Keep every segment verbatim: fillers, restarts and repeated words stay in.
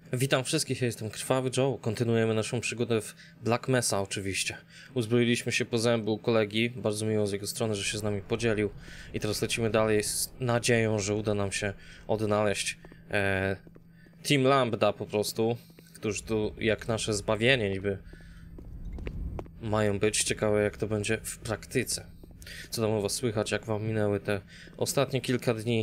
Witam wszystkich, ja jestem Krwawy Joe. Kontynuujemy naszą przygodę w Black Mesa oczywiście. Uzbroiliśmy się po zębu kolegi, bardzo miło z jego strony, że się z nami podzielił. I teraz lecimy dalej z nadzieją, że uda nam się odnaleźć e, Team Lambda po prostu, którzy tu jak nasze zbawienie niby mają być. Ciekawe jak to będzie w praktyce. Co tam u was słychać, jak wam minęły te ostatnie kilka dni?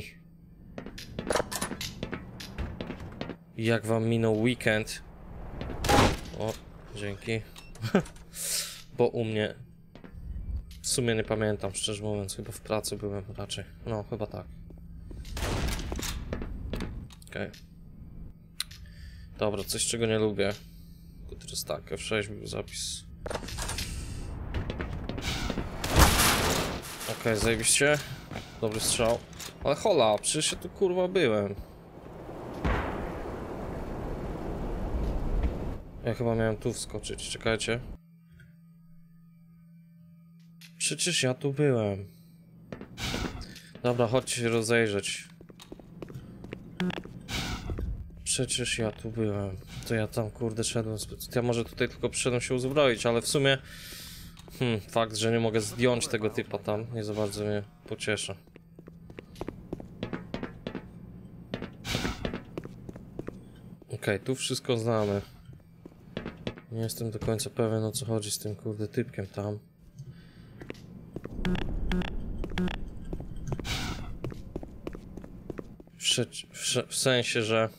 Jak wam minął weekend? O, dzięki. Bo u mnie w sumie nie pamiętam, szczerze mówiąc, chyba w pracy byłem raczej. No, chyba tak. Okej. Okay. Dobra, coś czego nie lubię. To teraz tak, F sześć był zapis. Okej, okay, zajebiście. Dobry strzał. Ale hola, przecież ja tu kurwa byłem. Ja chyba miałem tu wskoczyć, czekajcie. Przecież ja tu byłem. Dobra, chodźcie się rozejrzeć. Przecież ja tu byłem. To ja tam kurde szedłem. Ja może tutaj tylko przyszedłem się uzbroić, ale w sumie... Hmm, fakt, że nie mogę zdjąć tego typa tam, nie za bardzo mnie pociesza. Okej, okay, tu wszystko znamy. Nie jestem do końca pewien, o co chodzi z tym kurde typkiem tam. W, w, w sensie, że...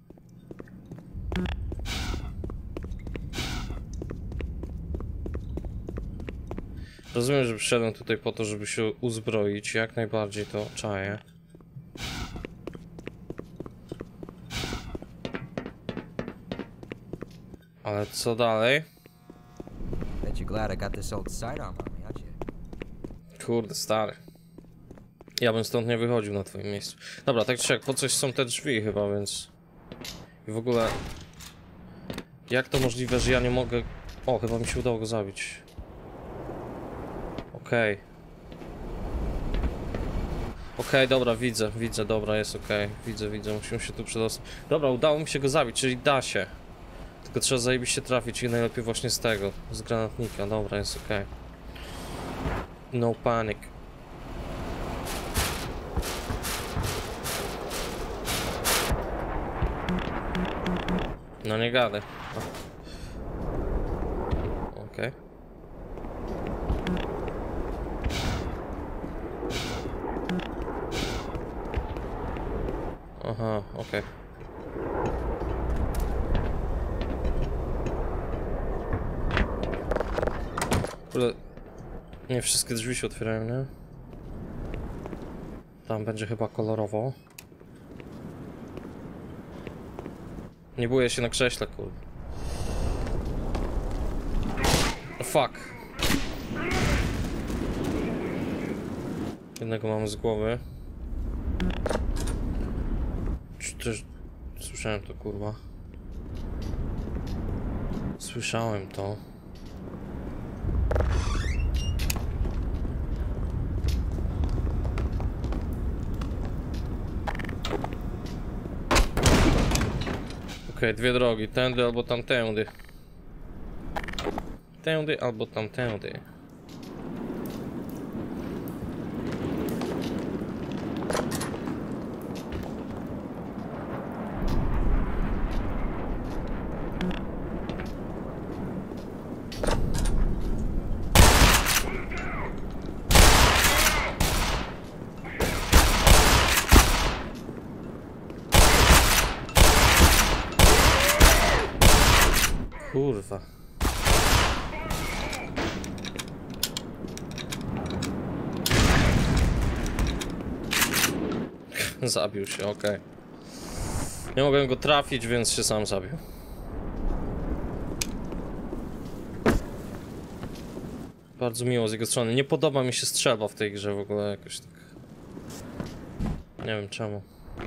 Rozumiem, że przyszedłem tutaj po to, żeby się uzbroić, jak najbardziej to czaję. Ale co dalej? Kurde, stary. Ja bym stąd nie wychodził na twoim miejscu. Dobra, tak czy jak, po coś są te drzwi chyba, więc... I w ogóle... Jak to możliwe, że ja nie mogę... O, chyba mi się udało go zabić. Okej. Okay. Okej, okay, dobra, widzę, widzę, dobra, jest okej. Okay. Widzę, widzę, musimy się tu przedostać. Dobra, udało mi się go zabić, czyli da się. Tylko trzeba zajebiście trafić i najlepiej właśnie z tego, z granatnika. Dobra, jest okej. Okay. No panic. No nie gadaj. Okej. Okay. Aha, okej. Okay. Nie wszystkie drzwi się otwierają, nie? Tam będzie chyba kolorowo. Nie boję się na krześle, kurde. Oh, fuck. Jednego mamy z głowy. Czy też... Słyszałem to, kurwa. Słyszałem to. Okej, okay, dwie drogi, tędy albo tamtędy. Tędy albo tamtędy. Kurwa. Zabił się, okej. Okay. Nie mogłem go trafić, więc się sam zabił. Bardzo miło z jego strony. Nie podoba mi się strzelba w tej grze w ogóle jakoś tak. Nie wiem czemu.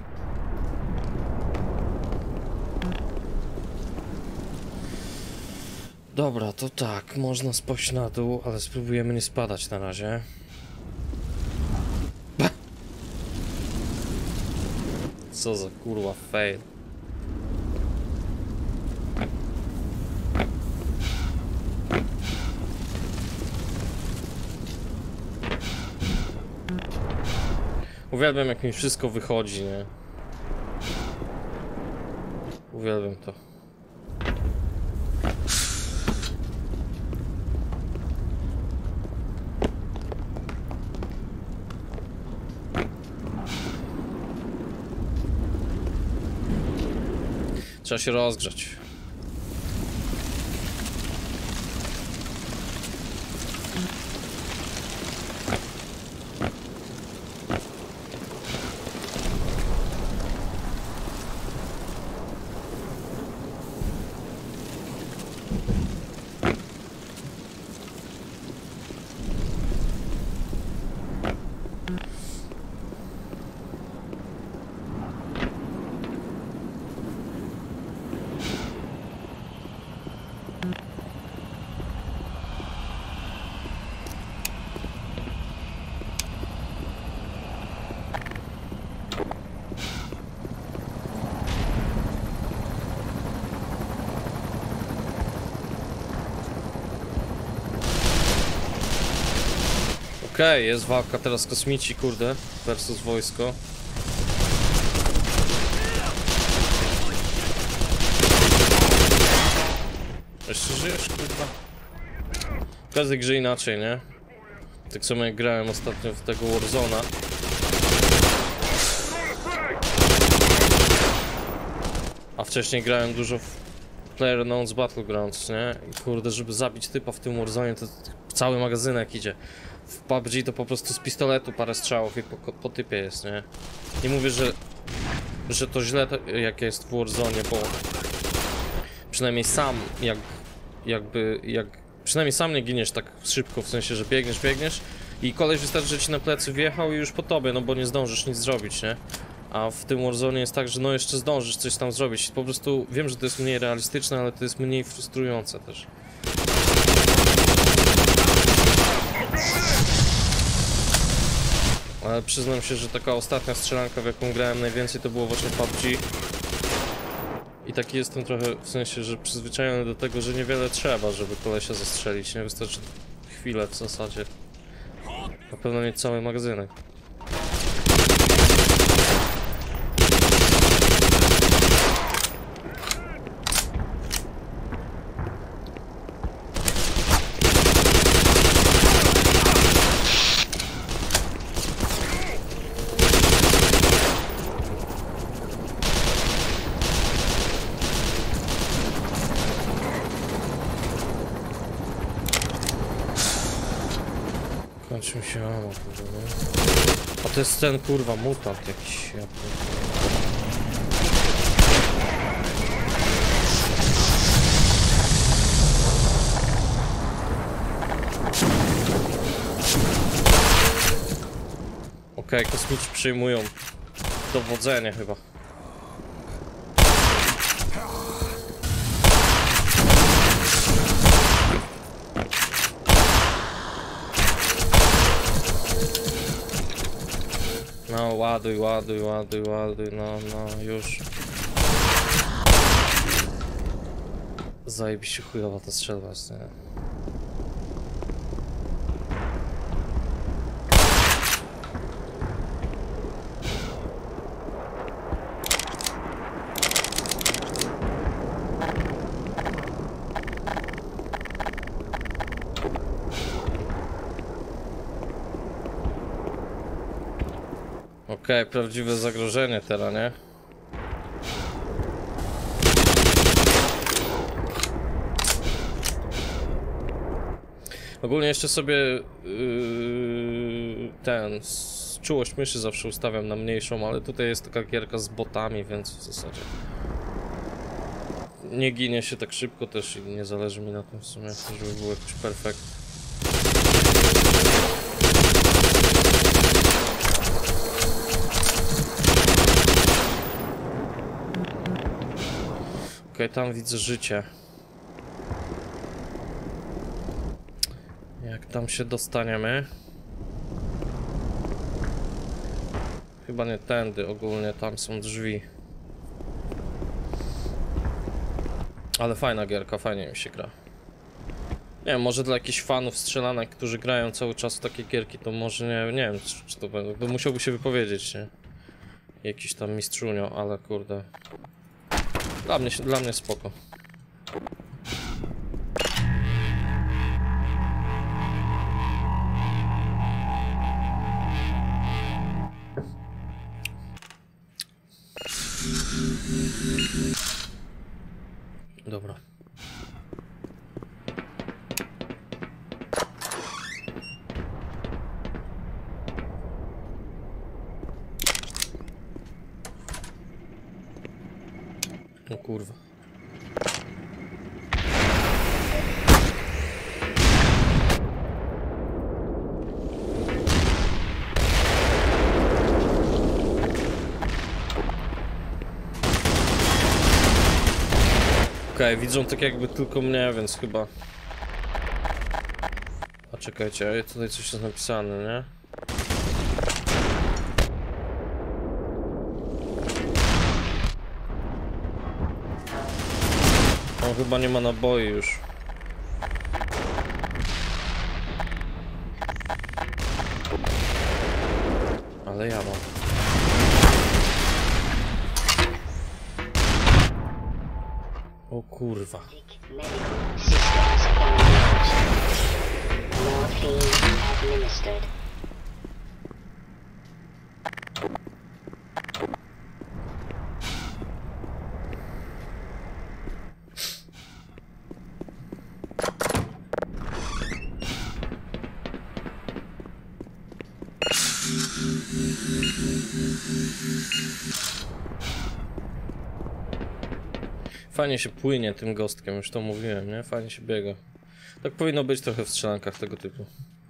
Dobra, to tak, można spojść na dół, ale spróbujemy nie spadać na razie. Co za kurwa fail. Uwielbiam, jak mi wszystko wychodzi, nie? Uwielbiam to. Trzeba się rozgrzać. Okej, okay, jest walka teraz kosmici, kurde, versus wojsko. Jeszcze żyjesz, kurwa? W każdej grze inaczej, nie? Tak samo jak grałem ostatnio w tego Warzona. A wcześniej grałem dużo w PlayerUnknown's Battlegrounds, nie? I kurde, żeby zabić typa w tym Warzone, to cały magazynek idzie. W P U B G to po prostu z pistoletu parę strzałów i po, po typie jest, nie? Nie mówię, że, że to źle to, jak jest w Warzone, bo przynajmniej sam jak, jakby, jak, przynajmniej sam nie giniesz tak szybko, w sensie, że biegniesz, biegniesz i koleś wystarczy, że ci na plecy wjechał i już po tobie, no bo nie zdążysz nic zrobić, nie? A w tym Warzone jest tak, że no jeszcze zdążysz coś tam zrobić. Po prostu wiem, że to jest mniej realistyczne, ale to jest mniej frustrujące też. Ale przyznam się, że taka ostatnia strzelanka, w jaką grałem najwięcej, to było właśnie P U B G. I taki jestem trochę, w sensie, że przyzwyczajony do tego, że niewiele trzeba, żeby kolesia zastrzelić. Nie wystarczy chwilę w zasadzie. Na pewno nie cały magazynek. Kończy mi się amo, kurwa, no. A to jest ten, kurwa, mutant jakiś. Ja Okej, okay, kosmici przyjmują dowodzenie chyba. No, ładuj, ładuj, ładuj, ładuj, no, no, już. Zajebiście chujowa ta strzelba jest, nie? Okej, okay, prawdziwe zagrożenie teraz, nie? Ogólnie jeszcze sobie yy, ten czułość myszy zawsze ustawiam na mniejszą, ale tutaj jest taka gierka z botami, więc w zasadzie nie ginie się tak szybko też i nie zależy mi na tym w sumie, żeby było jakoś perfekt. Okej, okay, tam widzę życie. Jak tam się dostaniemy? Chyba nie tędy, ogólnie tam są drzwi. Ale fajna gierka, fajnie mi się gra. Nie wiem, może dla jakichś fanów strzelanek, którzy grają cały czas w takie gierki, to może nie, nie wiem, czy, czy to będą, to musiałby się wypowiedzieć, nie? Jakiś tam mistrzunio, ale kurde. Dla mnie, dla mnie spoko. Dobra. O kurwa. Okej, okay, widzą tak jakby tylko mnie, więc chyba... A czekajcie, tutaj coś jest napisane, nie? On chyba nie ma naboi już. Ale ja mam. O kurwa. Fajnie się płynie tym gostkiem, już to mówiłem, nie? Fajnie się biega. Tak powinno być trochę w strzelankach tego typu.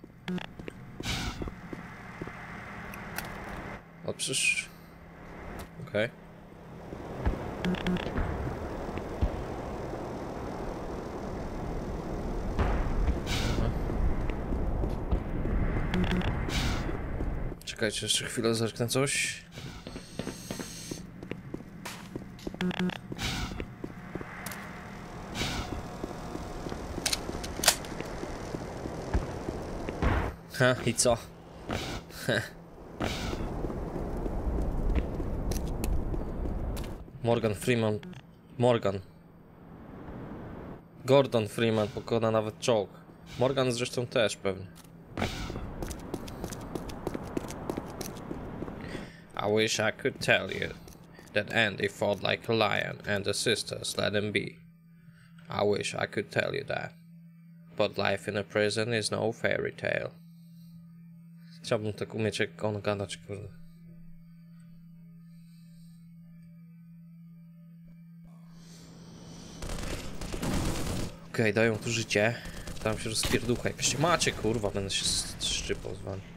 O, przecież... Okej. Okay. Czekajcie, jeszcze chwilę zerknę coś. Ha, i co? Morgan Freeman. Morgan. Gordon Freeman pokona nawet czołg. Morgan zresztą też pewnie. I wish I could tell you that Andy fought like a lion and the sisters let him be. I wish I could tell you that. But life in a prison is no fairy tale. Chciałbym tak umieć jak on gadać, kurde. Okej, okay, dają tu życie. Tam się rozpierducha jakaś. Macie, kurwa, będę się szczypał z wami.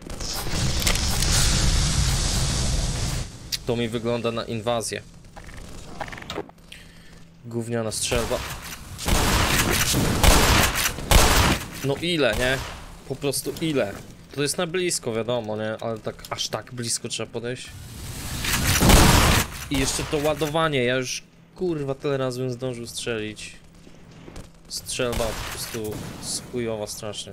To mi wygląda na inwazję. Gówniana strzelba. No ile, nie? Po prostu ile? To jest na blisko, wiadomo, nie? Ale tak, aż tak blisko trzeba podejść. I jeszcze to ładowanie, ja już, kurwa, tyle razy bym zdążył strzelić. Strzelba po prostu chujowa strasznie.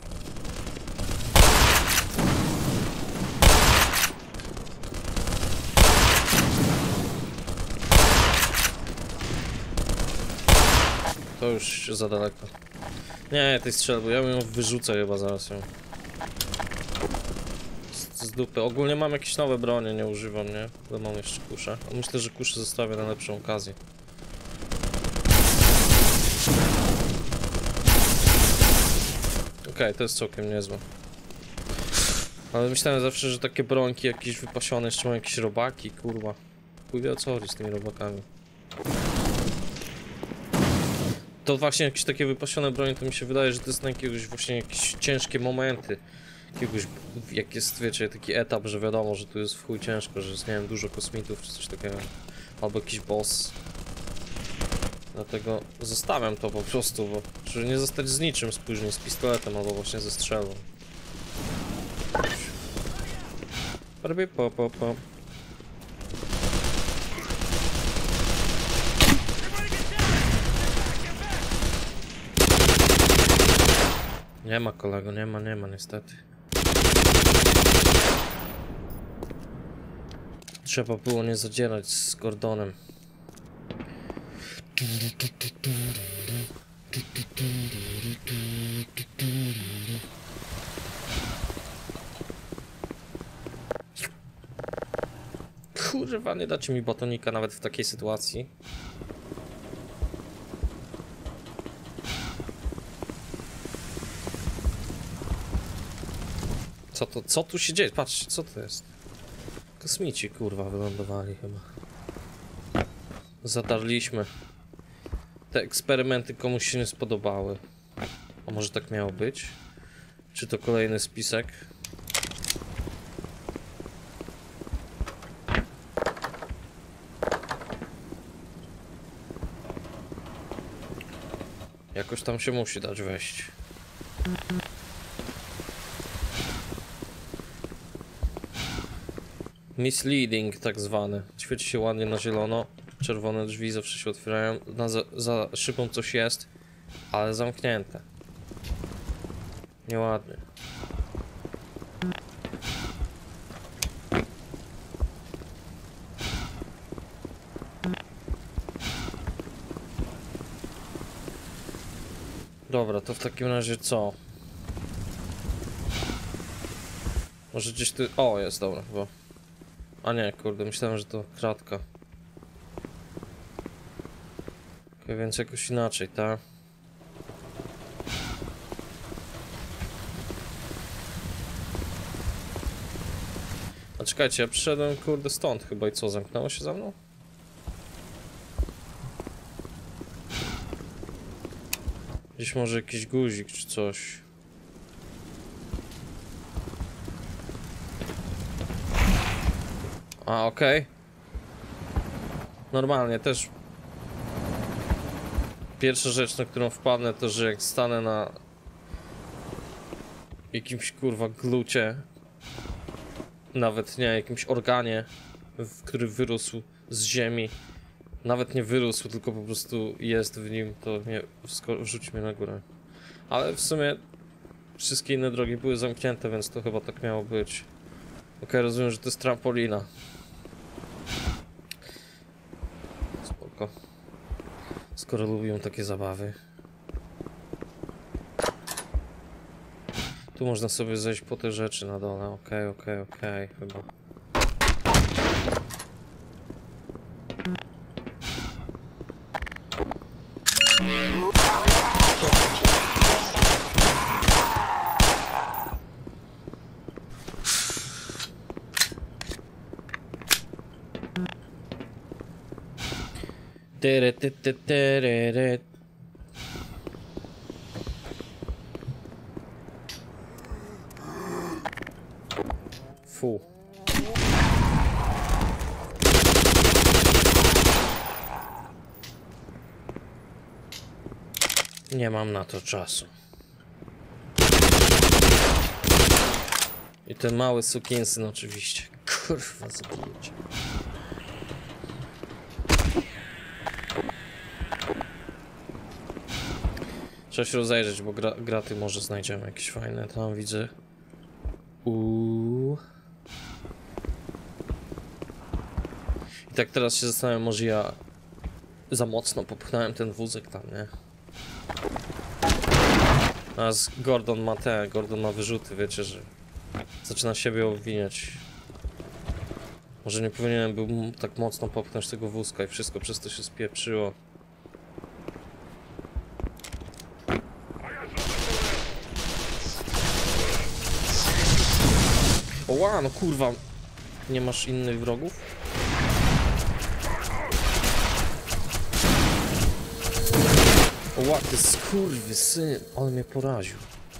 To już za daleko. Nie, tej strzelby, ja ją wyrzucę chyba zaraz ją. Z, z dupy. Ogólnie mam jakieś nowe bronie, nie używam, nie? Ale mam jeszcze kuszę. Myślę, że kuszę zostawię na lepszą okazję. Okej, okay, to jest całkiem niezłe. Ale myślałem zawsze, że takie brońki jakieś wypasione, jeszcze mają jakieś robaki, kurwa. Chuj wie o co chodzi z tymi robakami. To właśnie jakieś takie wypasione bronie, to mi się wydaje, że to jest na jakiegoś właśnie jakieś ciężkie momenty. Jakiegoś, jak jest, wiecie, taki etap, że wiadomo, że tu jest w chuj ciężko, że jest, nie wiem, dużo kosmitów czy coś takiego. Albo jakiś boss. Dlatego zostawiam to po prostu, bo żeby nie zostać z niczym spóźnie, z pistoletem albo właśnie ze strzelbą. Robię po, po, po. Nie ma kolego, nie ma, nie ma niestety. Trzeba było nie zadzierać z Gordonem. Kurwa, nie dacie mi batonika nawet w takiej sytuacji. Co to, co tu się dzieje? Patrzcie, co to jest? Kosmici, kurwa, wylądowali chyba. Zadarliśmy. Te eksperymenty komuś się nie spodobały. A może tak miało być? Czy to kolejny spisek? Jakoś tam się musi dać wejść. Misleading tak zwany. Świeci się ładnie na zielono. Czerwone drzwi zawsze się otwierają. Na za, za szybą coś jest, ale zamknięte. Nieładnie. Dobra, to w takim razie co? Może gdzieś ty... O, jest, dobra, chyba. A nie, kurde, myślałem, że to kratka. Okay, więc jakoś inaczej, tak? A czekajcie, ja przyszedłem, kurde, stąd chyba i co, zamknęło się za mną? Gdzieś może jakiś guzik czy coś. A, okej. Okay. Normalnie też. Pierwsza rzecz, na którą wpadnę, to że jak stanę na jakimś kurwa glucie, nawet nie, jakimś organie, w, który wyrósł z ziemi, nawet nie wyrósł, tylko po prostu jest w nim, to mnie wrzuci mnie na górę. Ale w sumie wszystkie inne drogi były zamknięte, więc to chyba tak miało być. Okej, okay, rozumiem, że to jest trampolina. Spoko. Skoro lubią takie zabawy. Tu można sobie zejść po te rzeczy na dole. Okej, okej, okej, chyba. Tyry, ty, ty, tyry. Fu. Nie mam na to czasu. I ten mały sukinsyn oczywiście. Kurwa, zabijecie. Trzeba się rozejrzeć, bo gra, graty może znajdziemy jakieś fajne. Tam widzę. Uuu. I tak teraz się zastanawiam, może ja za mocno popchnąłem ten wózek tam, nie? A z Gordon ma te, Gordon ma wyrzuty, wiecie, że zaczyna siebie obwiniać. Może nie powinienem był tak mocno popchnąć tego wózka i wszystko przez to się spieprzyło. Oła, no kurwa. Nie masz innych wrogów? Oła, ty skurwysyn. On mnie poraził.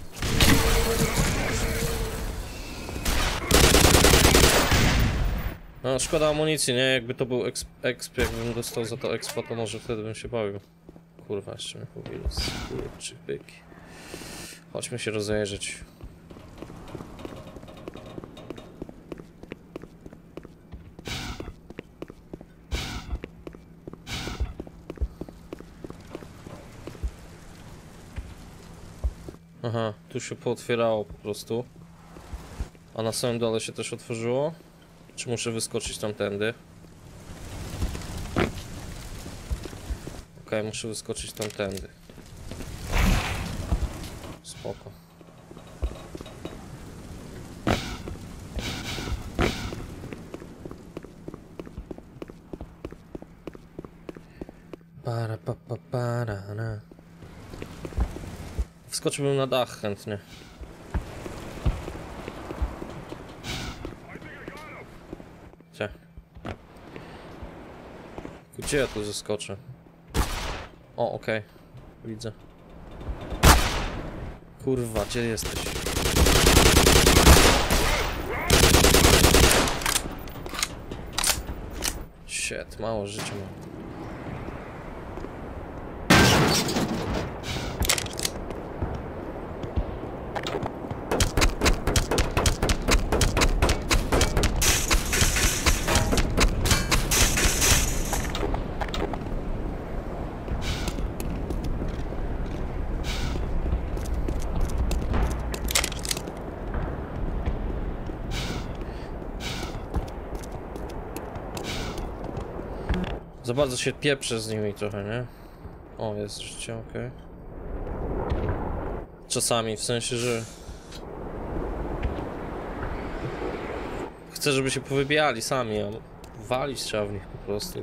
No, szkoda amunicji, nie? Jakby to był exp, exp jakbym dostał za to expa, to może wtedy bym się bawił. Kurwa, jeszcze mnie pobił. Skurczy byki. Chodźmy się rozejrzeć. Aha, tu się pootwierało po prostu. A na samym dole się też otworzyło? Czy muszę wyskoczyć tamtędy? Okej, okay, muszę wyskoczyć tamtędy. Spoko. Para pa pa para na. Wskoczyłbym na dach chętnie. Gdzie? Gdzie ja tu zeskoczę? O, okej. Okay. Widzę. Kurwa, gdzie jesteś? Shit, mało życia mam. Za bardzo się pieprzę z nimi trochę, nie? O, jest życie, okej. Okay. Czasami, w sensie, że... Chcę, żeby się powybijali sami, a walić trzeba w nich po prostu.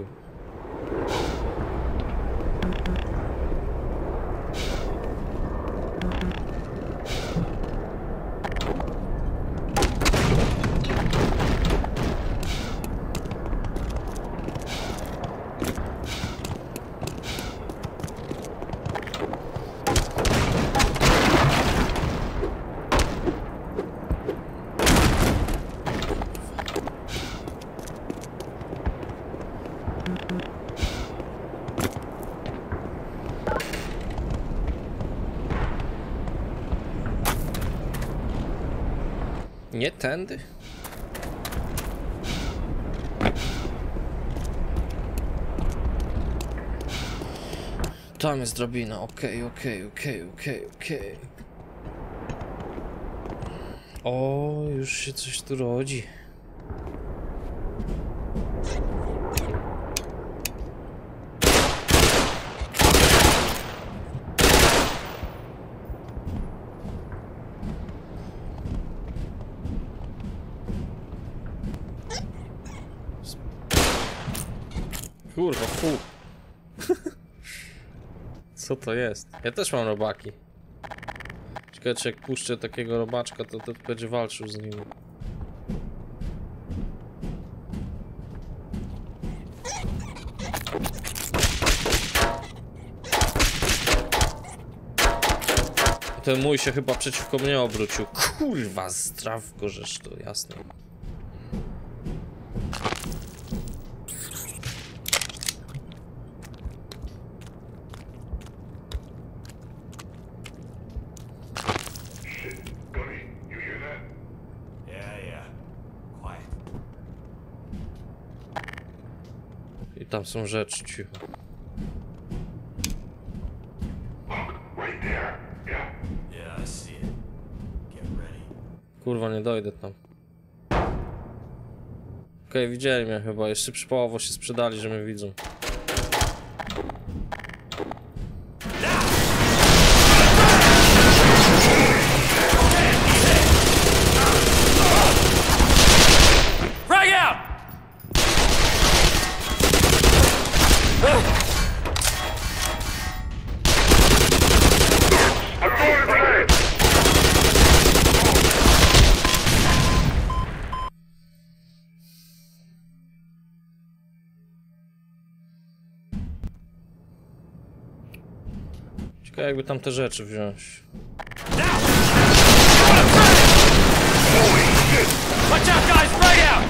Nie tędy? Tam jest drabina, okej, okej, okej, okej, okej. O, już się coś tu rodzi. Kurwa, fu. Co to jest? Ja też mam robaki. Ciekawe, czy jak puszczę takiego robaczka, to, to będzie walczył z nim. Ten mój się chyba przeciwko mnie obrócił. Kurwa, zdrawko, żeż to jasne. I tam są rzeczy, cicho. Kurwa, nie dojdę tam. Okej, okay, widzieli mnie chyba. Jeszcze przypołowo się sprzedali, że mnie widzą. Ciekawe, jakby tam te rzeczy wziąć. Watch out, guys! Frag out!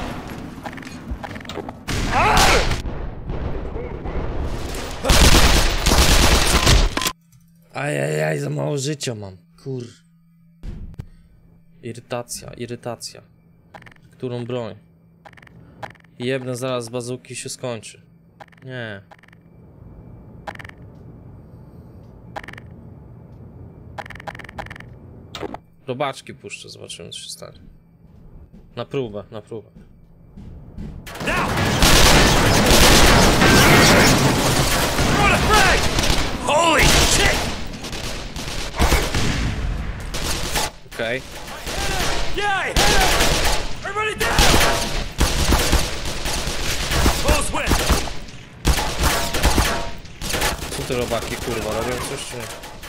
Ajajaj, za mało życia mam. Kur... Irytacja, irytacja. Którą broń? Jebnę zaraz z bazuki się skończy. Nie. Robaczki puszczę, zobaczymy co się stanie. Na próbę, na próbę. Now! What a frag! Holy shit! Okej. Yeah, hit him! Everybody down! Close wind! Co te robaki kurwa robią coś czy nie?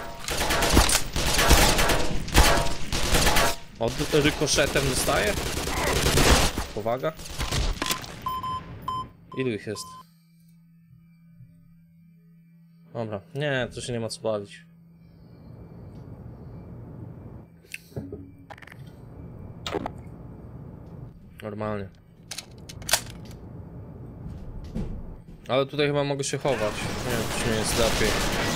Od rykoszetem dostaje? Powaga. Ilu ich jest? Dobra, nie, to się nie ma co bawić. Normalnie. Ale tutaj chyba mogę się chować. Nie wiem, czy nie jest lepiej.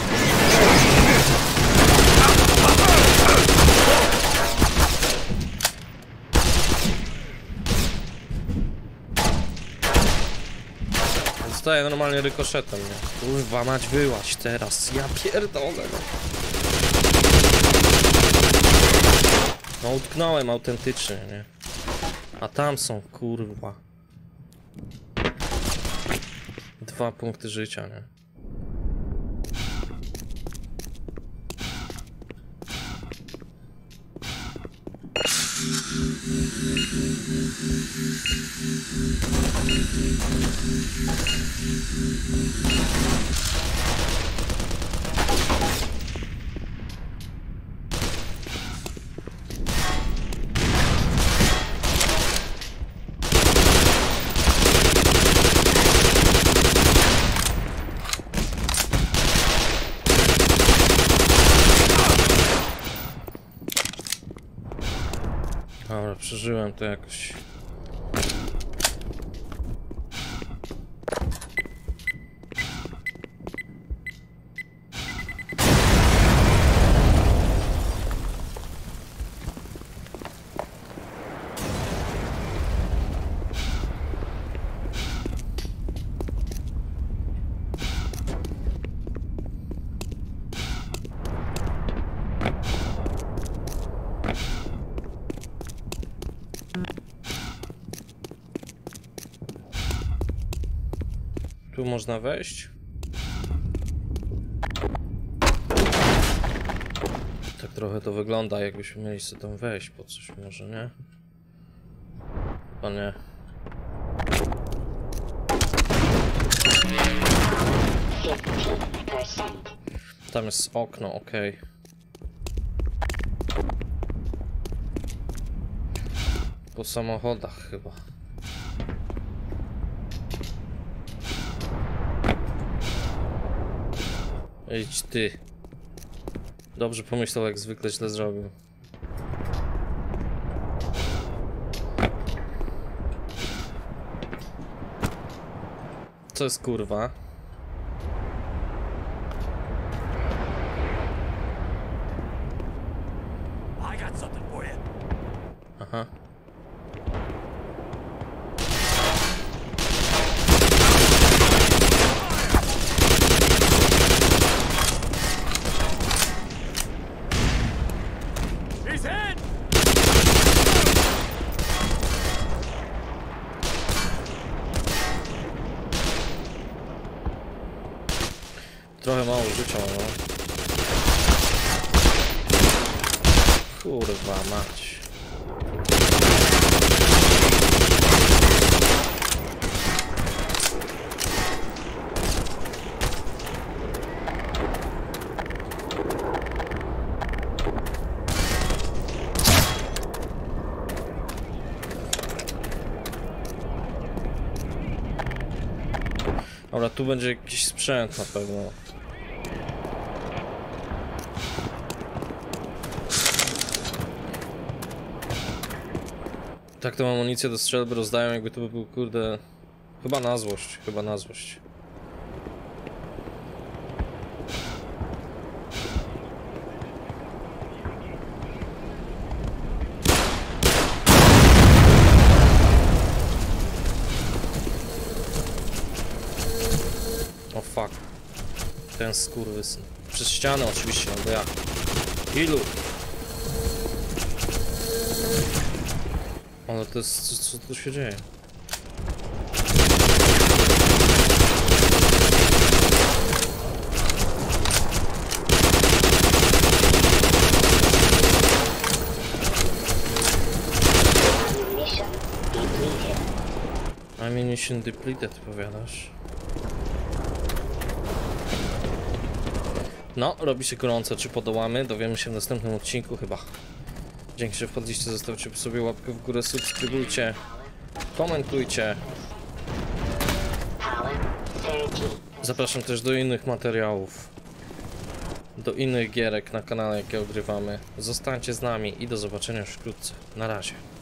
Dostaję normalnie rykoszetem, nie? Kurwa mać, wyłaź teraz. Ja pierdolę, no. No utknąłem autentycznie, nie? A tam są, kurwa. Dwa punkty życia, nie? Dobra, przeżyłem to jakoś. Tu można wejść. Tak trochę to wygląda, jakbyśmy mieli sobie tam wejść po coś, może nie? Chyba nie. Tam jest okno, okej. Po samochodach chyba. Idź ty. Dobrze pomyślał, jak zwykle źle zrobił. Co jest kurwa? I got something for you. Aha. He's hit! Trochę mało życia, no. Kurwa mać. Dobra, tu będzie jakiś sprzęt na pewno. Tak tą amunicję do strzelby rozdają, jakby to by był, kurde... Chyba na złość, chyba na złość. O fuck. Ten skurwysyn. Przez ścianę oczywiście, no bo ja. Ilu? Ale to jest... co, co tu się dzieje? Mission depleted. Ammunition depleted, powiadasz? No, robi się gorąco, czy podołamy? Dowiemy się w następnym odcinku chyba. Dzięki, że wpadliście, zostawcie po sobie łapkę w górę, subskrybujcie, komentujcie. Zapraszam też do innych materiałów, do innych gierek na kanale, jakie ogrywamy. Zostańcie z nami i do zobaczenia już wkrótce. Na razie.